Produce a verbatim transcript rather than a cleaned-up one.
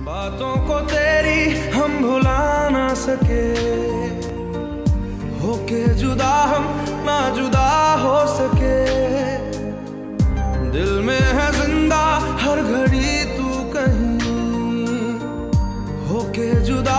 बातों को तेरी हम भुला ना सके, होके जुदा हम ना जुदा हो सके। दिल में है जिंदा हर घड़ी तू कहीं, होके जुदा